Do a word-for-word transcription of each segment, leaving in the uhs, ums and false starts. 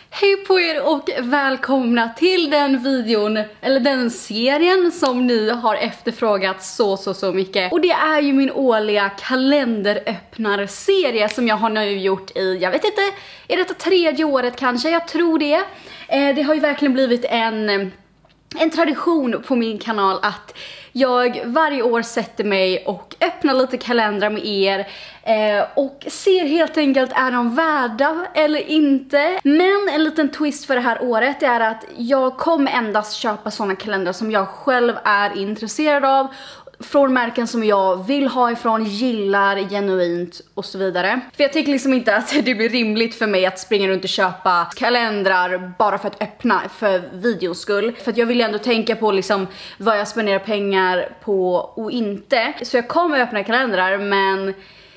Hej på er och välkomna till den videon, eller den serien som ni har efterfrågat så så så mycket. Och det är ju min årliga kalenderöppnarserie som jag har nu gjort i, jag vet inte, är detta tredje året kanske? Jag tror det. Eh, det har ju verkligen blivit en... En tradition på min kanal att jag varje år sätter mig och öppnar lite kalendrar med er eh, och ser helt enkelt, är de värda eller inte. Men en liten twist för det här året är att jag kommer endast köpa sådana kalendrar som jag själv är intresserad av, från märken som jag vill ha ifrån, gillar genuint och så vidare. För jag tycker liksom inte att det blir rimligt för mig att springa runt och köpa kalendrar bara för att öppna för videos skull. För att jag vill ändå tänka på liksom vad jag spenderar pengar på och inte. Så jag kommer öppna kalendrar, men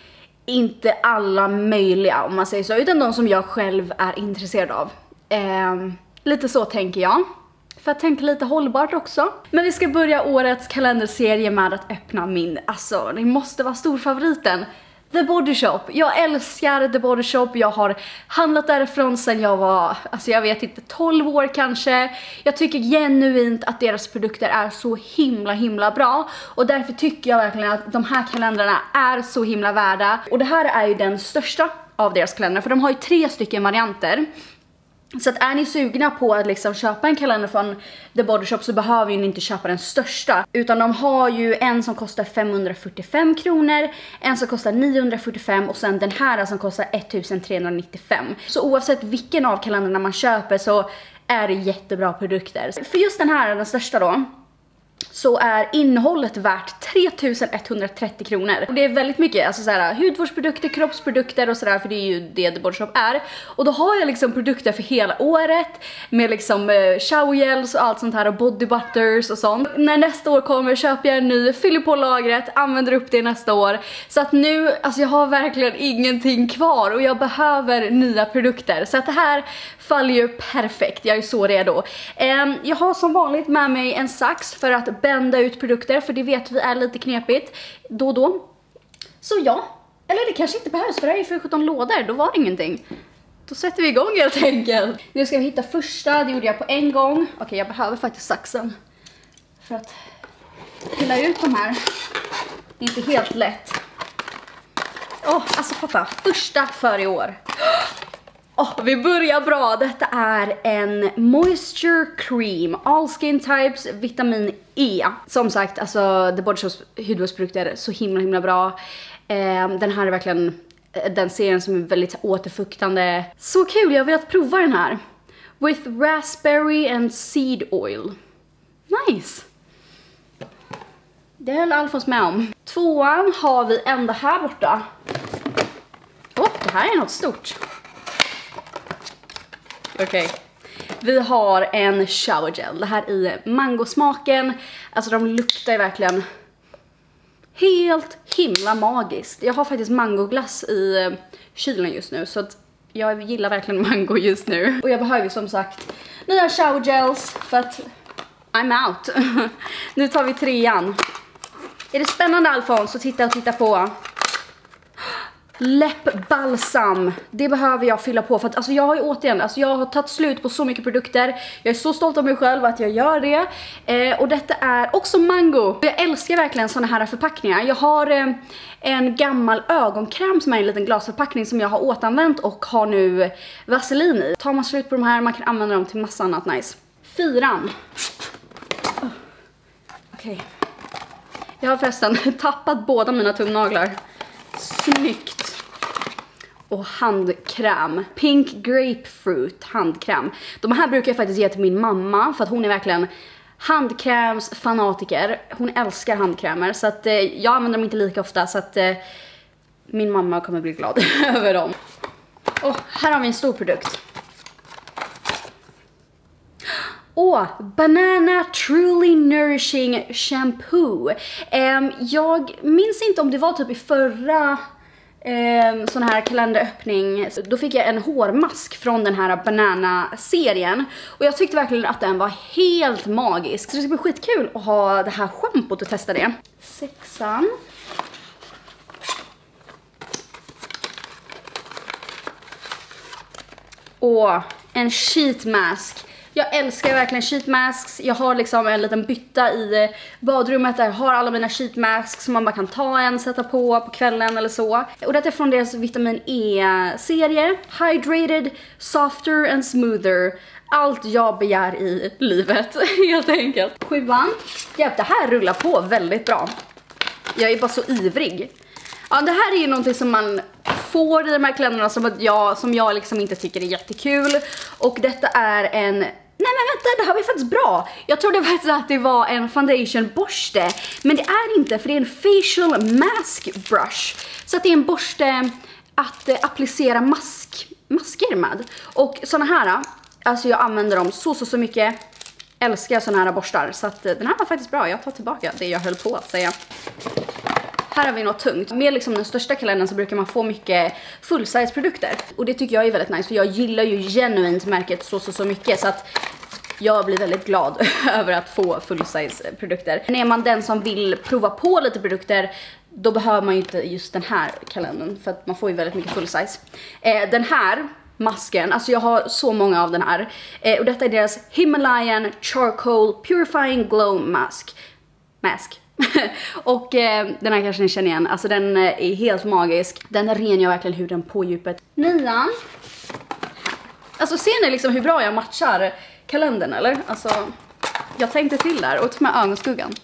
inte alla möjliga om man säger så, utan de som jag själv är intresserad av. Eh, lite så tänker jag. För att tänka lite hållbart också. Men vi ska börja årets kalenderserie med att öppna min, alltså det måste vara storfavoriten, The Body Shop. Jag älskar The Body Shop. Jag har handlat därifrån sedan jag var, alltså jag vet inte, tolv år kanske. Jag tycker genuint att deras produkter är så himla himla bra. Och därför tycker jag verkligen att de här kalendrarna är så himla värda. Och det här är ju den största av deras kalendrar, för de har ju tre stycken varianter. Så att är ni sugna på att liksom köpa en kalender från The Body Shop så behöver ni inte köpa den största. Utan de har ju en som kostar femhundrafyrtiofem kronor, en som kostar niohundrafyrtiofem och sen den här som kostar ettusentrehundranittiofem. Så oavsett vilken av kalendrarna man köper så är det jättebra produkter. För just den här, den största då, så är innehållet värt tre tusen etthundratrettio kronor. Och det är väldigt mycket, alltså såhär, hudvårdsprodukter, kroppsprodukter och sådär, för det är ju det The Body Shop är. Och då har jag liksom produkter för hela året med liksom uh, showergels och allt sånt här och body butters och sånt. När nästa år kommer köper jag en ny, fyller på lagret, använder upp det nästa år. Så att nu, alltså jag har verkligen ingenting kvar och jag behöver nya produkter. Så att det här faller ju perfekt, jag är så redo. Um, jag har som vanligt med mig en sax för att bända ut produkter, för det vet vi är lite knepigt då och då. Så ja, eller det kanske inte behövs för det är ju för sjutton lådor, då var det ingenting. Då sätter vi igång helt enkelt. Nu ska vi hitta första, det gjorde jag på en gång. Okej, jag behöver faktiskt saxen för att pilla ut de här. Det är inte helt lätt. Åh, oh, alltså fatta, första för i år. Oh, vi börjar bra. Detta är en Moisture Cream All Skin Types Vitamin E. Som sagt, alltså The Body Shops hudvårdsprodukter är så himla himla bra. eh, Den här är verkligen den serien som är väldigt återfuktande. Så kul, jag har velat prova den här. With Raspberry and Seed Oil. Nice. Det höll Alfons med om. Tvåan har vi ända här borta. Åh, oh, det här är något stort. Okej, okay. Vi har en shower gel. Det här i mangosmaken. Alltså de luktar ju verkligen helt himla magiskt. Jag har faktiskt mangoglass i kylen just nu, så att jag gillar verkligen mango just nu. Och jag behöver ju som sagt nya shower gels för att I'm out. Nu tar vi trean. Är det spännande, Alfons, att titta och titta på? Läppbalsam, det behöver jag fylla på för att alltså jag har ju återigen, alltså jag har tagit slut på så mycket produkter. Jag är så stolt av mig själv att jag gör det. eh, Och detta är också mango. Jag älskar verkligen såna här förpackningar. Jag har eh, en gammal ögonkräm som är en liten glasförpackning som jag har återanvänt och har nu vaselin i. Tar man slut på de här, man kan använda dem till massa annat nice. Fyran. oh. Okej, okay. Jag har förresten tappat båda mina tumnaglar. Snyggt. Och handkräm. Pink Grapefruit handkräm. De här brukar jag faktiskt ge till min mamma, för att hon är verkligen handkrämsfanatiker. Hon älskar handkrämer, så att eh, jag använder dem inte lika ofta, så att eh, min mamma kommer bli glad över dem. Och här har vi en stor produkt. Åh, Banana Truly Nourishing Shampoo. um, Jag minns inte om det var typ i förra um, sån här kalenderöppning. Då fick jag en hårmask från den här Banana-serien. Och jag tyckte verkligen att den var helt magisk. Så det ska bli skitkul att ha det här schampot och testa det. Sexan. Och en sheet mask. Jag älskar verkligen sheet masks. Jag har liksom en liten bytta i badrummet där jag har alla mina sheet masks som man bara kan ta en, sätta på på kvällen eller så. Och det är från deras vitamin E-serie. Hydrated, softer and smoother. Allt jag begär i livet, helt enkelt. Sjuan. Ja, det här rullar på väldigt bra. Jag är bara så ivrig. Ja, det här är ju någonting som man får i de här kläderna som jag, som jag liksom inte tycker är jättekul. Och detta är en... Nej men vänta, det här var ju faktiskt bra. Jag trodde faktiskt att det var en foundation-borste. Men det är inte, för det är en facial mask brush. Så att det är en borste att eh, applicera mask, masker med. Och såna här, alltså jag använder dem så så så mycket. Älskar såna här borstar. Så att eh, den här var faktiskt bra. Jag tar tillbaka det jag höll på att säga. Här har vi något tungt. Med liksom den största kalendern så brukar man få mycket full-size produkter. Och det tycker jag är väldigt nice, för jag gillar ju genuint märket så så så mycket. Så att jag blir väldigt glad över att få full-size produkter. Men är man den som vill prova på lite produkter, då behöver man ju inte just den här kalendern. För att man får ju väldigt mycket full-size. Eh, den här masken, alltså jag har så många av den här. Eh, och detta är deras Himalayan Charcoal Purifying Glow Mask. Mask. Och eh, den här kanske ni känner igen. Alltså den eh, är helt magisk. Den rengör verkligen huden på djupet. Nian. Alltså ser ni liksom hur bra jag matchar kalendern, eller? Alltså, jag tänkte till där och tog med ögonskuggan.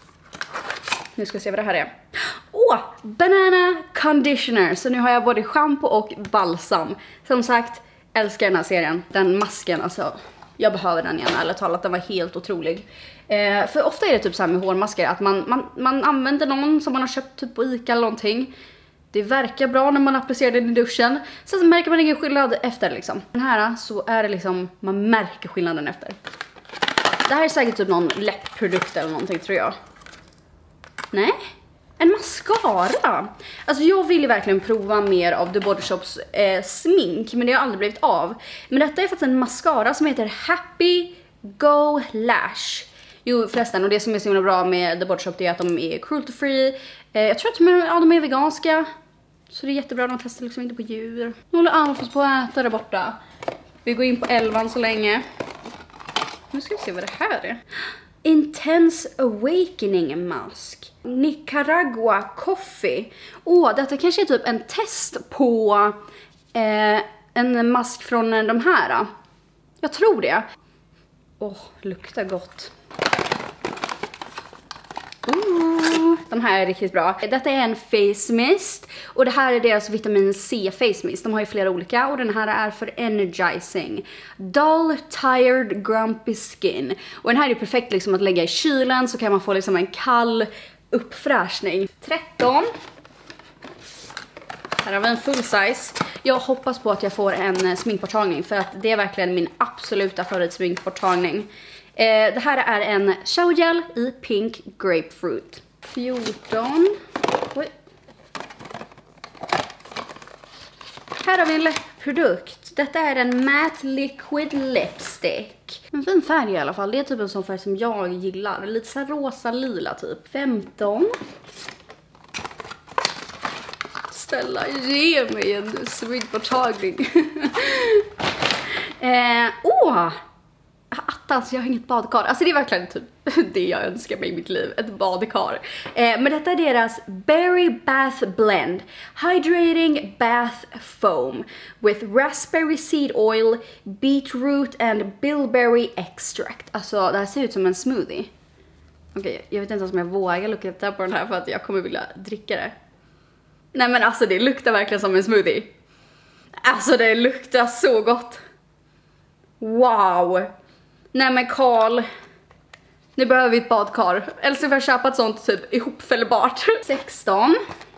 Nu ska vi se vad det här är. Åh, oh, banana conditioner. Så nu har jag både shampoo och balsam. Som sagt, älskar den här serien. Den masken, alltså... Jag behöver den igen, eller talat, den var helt otrolig. Eh, för ofta är det typ så här med hårmasker att man, man, man använder någon som man har köpt typ på Ica eller någonting. Det verkar bra när man applicerar den i duschen. Sen så märker man ingen skillnad efter liksom. Den här så är det liksom, man märker skillnaden efter. Det här är säkert typ någon läppprodukt eller någonting, tror jag. Nej? En mascara. Alltså jag vill ju verkligen prova mer av The Body Shops eh, smink, men det har aldrig blivit av. Men detta är faktiskt en mascara som heter Happy Go Lash. Jo förresten, och det som är så himla bra med The Body Shop är att de är cruelty free. Eh, jag tror att de är, ja, de är veganska. Så det är jättebra, de testar liksom inte på djur. Nu håller Alfons på att äta där borta. Vi går in på elvan så länge. Nu ska vi se vad det här är. Intense Awakening Mask. Nicaragua Coffee. Åh, detta kanske är typ en test på eh, en mask från de här. Jag tror det. Åh, luktar gott. Ooh, de här är riktigt bra. Detta är en face mist. Och det här är deras vitamin C face mist. De har ju flera olika. Och den här är för energizing. Dull, tired, grumpy skin. Och den här är perfekt liksom att lägga i kylen. Så kan man få liksom en kall uppfräschning. tretton. Här har vi en full size. Jag hoppas på att jag får en sminkborttagning. För att det är verkligen min absoluta favoritsminkborttagning. Eh, det här är en showergel i pink grapefruit. fjorton. Oj. Här har vi en läppprodukt. Detta är en matte liquid lipstick. En fin färg i alla fall. Det är typ en sån färg som jag gillar. Lite så här rosa lila typ. femton. Snälla, ge mig en sminkborttagning. eh, åh! Attans, jag har inget badkar. Alltså det är verkligen typ det jag önskar mig i mitt liv. Ett badkar. Eh, men detta är deras Berry Bath Blend. Hydrating Bath Foam. With raspberry seed oil, beetroot and bilberry extract. Alltså det här ser ut som en smoothie. Okej, okay, jag vet inte ens om jag vågar lukta på den här för att jag kommer vilja dricka det. Nej men alltså det luktar verkligen som en smoothie. Alltså det luktar så gott. Wow. Nej men Karl, nu behöver vi ett badkar. Eller så får jag köpa ett sånt typ ihopfällbart. sexton.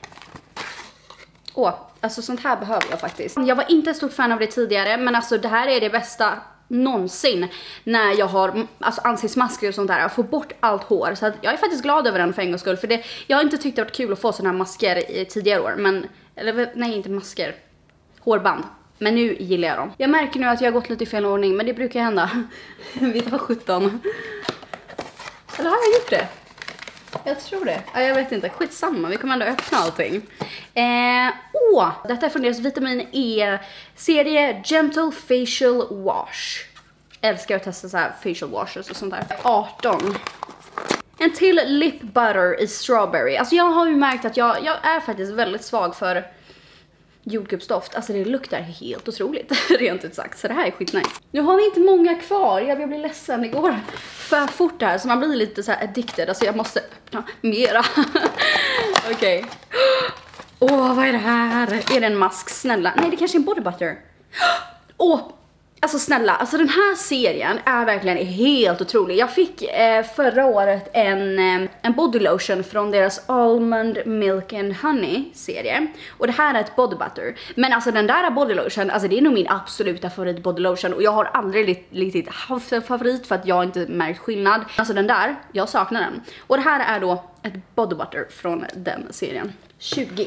Åh, alltså sånt här behöver jag faktiskt. Jag var inte en stor fan av det tidigare, men alltså det här är det bästa någonsin när jag har alltså ansiktsmasker och sånt där. Jag får bort allt hår, så att jag är faktiskt glad över den för en gångs skull. För det, jag har inte tyckt det varit kul att få såna här masker i tidigare år, men, eller nej inte masker, hårband. Men nu gillar jag dem. Jag märker nu att jag har gått lite i fel ordning, men det brukar hända. Vi tar sjutton. Eller har jag gjort det? Jag tror det. Ja, jag vet inte. Skitsamma. Vi kommer ändå öppna allting. Eh, åh! Detta är från deras vitamin E-serie Gentle Facial Wash. Älskar att testa så här facial washes och sånt där. arton. En till lip butter i strawberry. Alltså jag har ju märkt att jag, jag är faktiskt väldigt svag för jordgubbsdoft. Alltså det luktar helt otroligt, rent ut sagt. Så det här är skitnice. Nu har vi inte många kvar. Jag blir ledsen, det går för fort det här. Så man blir lite så här addicted. Alltså jag måste öppna mera. Okej. Okay. Åh, oh, vad är det här? Är det en mask? Snälla. Nej, det kanske är en body butter. Åh! Oh. Alltså snälla, alltså den här serien är verkligen helt otrolig. Jag fick eh, förra året en, eh, en body lotion från deras Almond Milk and Honey serie. Och det här är ett body butter. Men alltså den där body lotion, alltså det är nog min absoluta favorit body lotion. Och jag har aldrig riktigt haft en favorit för att jag inte märkt skillnad. Alltså den där, jag saknar den. Och det här är då ett body butter från den serien. tjugo.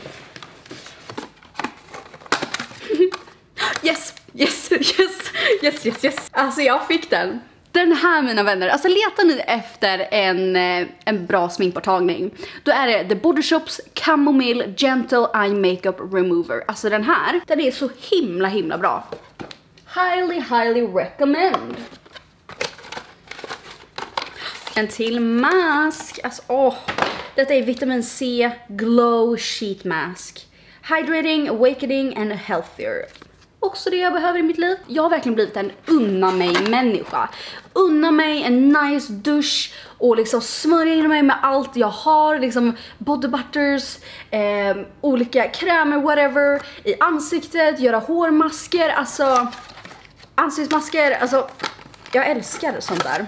Yes, yes, yes, yes, yes, yes. Alltså jag fick den. Den här, mina vänner, alltså letar ni efter en, en bra sminkborttagning, då är det The Body Shop's Chamomile Gentle Eye Makeup Remover. Alltså den här, den är så himla himla bra. Highly, highly recommend. En till mask. Alltså åh, detta är vitamin C Glow Sheet Mask. Hydrating, awakening and healthier. Också det jag behöver i mitt liv. Jag har verkligen blivit en unna mig människa. Unna mig en nice dusch och liksom smörja in mig med allt jag har, liksom body butters, eh, olika krämer, whatever, i ansiktet, göra hårmasker, alltså ansiktsmasker, alltså jag älskar sånt där.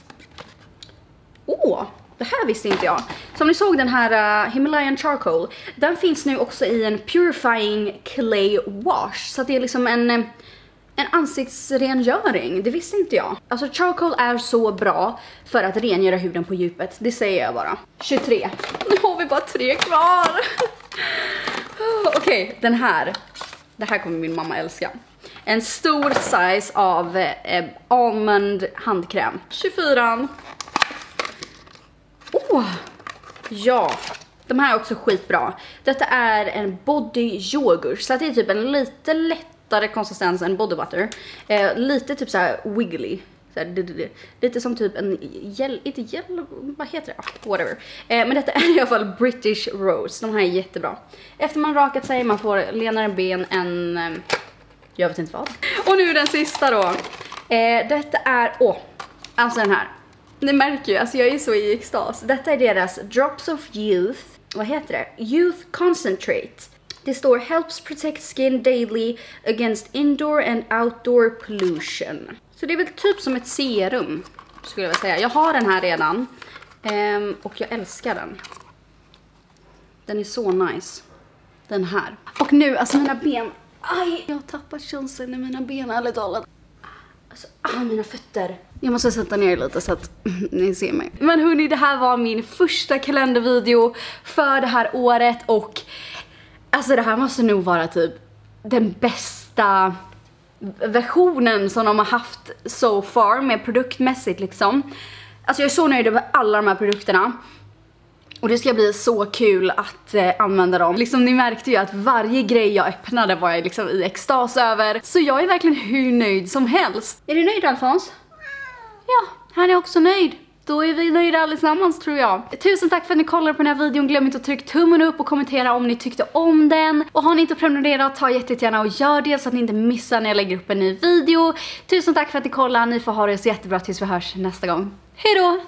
Åh, det här visste inte jag. Som ni såg, den här uh, Himalayan Charcoal, den finns nu också i en Purifying Clay Wash. Så att det är liksom en, en ansiktsrengöring. Det visste inte jag. Alltså charcoal är så bra för att rengöra huden på djupet. Det säger jag bara. tjugotre. Nu har vi bara tre kvar. Okej, okay, den här. Det här kommer min mamma älska. En stor size av eh, almond handkräm. tjugofyra. Åh! Oh, ja, de här är också skitbra. Detta är en body yoghurt, så att det är typ en lite lättare konsistens än body butter. Eh, lite typ så här wiggly. Så här, lite som typ en gel, inte gel, vad heter det? Whatever. Eh, men detta är i alla fall British Rose. De här är jättebra. Efter man rakat sig, man får lenare ben än eh, jag vet inte vad. Och nu den sista då. Eh, detta är, åh, alltså den här. Ni märker ju, alltså jag är så i extas. Detta är deras Drops of Youth. Vad heter det? Youth Concentrate. Det står Helps protect skin daily against indoor and outdoor pollution. Så det är väl typ som ett serum, skulle jag vilja säga. Jag har den här redan. Um, och jag älskar den. Den är så nice. Den här. Och nu, alltså mina ben. Aj, jag har tappat känseln i mina ben, ärligt talat. Alltså, ah, mina fötter. Jag måste sätta ner lite så att ni ser mig. Men hörni, det här var min första kalendervideo för det här året. Och alltså det här måste nog vara typ den bästa versionen som de har haft so far med produktmässigt liksom. Alltså jag är så nöjd med alla de här produkterna. Och det ska bli så kul att eh, använda dem. Liksom ni märkte ju att varje grej jag öppnade var jag liksom i extas över. Så jag är verkligen hur nöjd som helst. Är du nöjd, Alfons? Ja, han är också nöjd. Då är vi nöjda allesammans, tror jag. Tusen tack för att ni kollade på den här videon. Glöm inte att trycka tummen upp och kommentera om ni tyckte om den. Och har ni inte prenumererat, ta jättegärna och gör det så att ni inte missar när jag lägger upp en ny video. Tusen tack för att ni kollade. Ni får ha det så jättebra tills vi hörs nästa gång. Hej då!